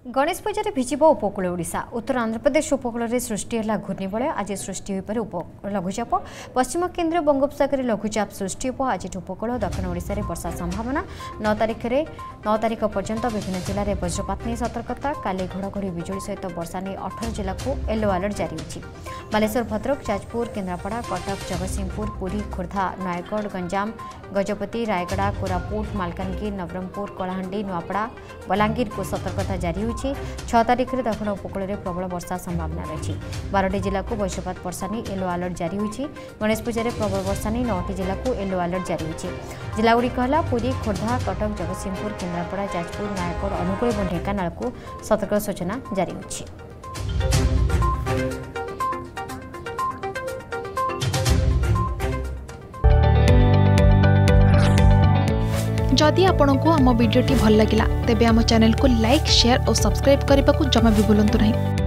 गणेश पूजा भिजिब उपकूल ओडिशा। उत्तर आंध्र प्रदेश उपकूल में सृष्टि है घूर्णिबलय। आज सृष्टि लघुचाप। पश्चिम केन्द्रीय बंगोपसागर लघुचाप सृष्टि हो। आज उपकूल दक्षिण ओडिशा रे वर्षा संभावना। 9 तारिख पर्यंत विभिन्न जिले में वज्रपात नहीं सतर्कता। काली घड़घड़ी बिजुली सहित वर्षा नहीं 18 जिला को येलो अलर्ट जारी होछि। बालेश्वर, भद्रक, जाजपुर, केन्द्रापड़ा, कटक, जगतसिंहपुर, पुरी, खोर्धा, नयगढ़, गंजाम, गजपति, रायगड़ा, कोरापुट, मालकानगिरी, नवरंगपुर, कलाहांडी, नुआपड़ा, बलांगीर को सतर्कता जारी होछि। 6 तारिख में दक्षिण उपकूल में प्रबल वर्षा संभावना रही। 12 जिला को वज्रपात वर्षा नहीं येलो अलर्ट जारी होछि। गणेश पूजा प्रबल वर्षा नहीं 9 जिला को येलो अलर्ट जारी होछि। जिलागुड़िक है पुरी, खोर्धा, कटक, जगतसिंहपुर, केन्द्रापड़ा, जाजपुर, नयगढ़, अनुगुल और ढेंकानाल को सतर्क सूचना जारी होछि। जदि आपंक आम भिडी भल लगा तेब आम चैनल को लाइक, शेयर और सब्सक्राइब करने को जमा भी भूलु नहीं।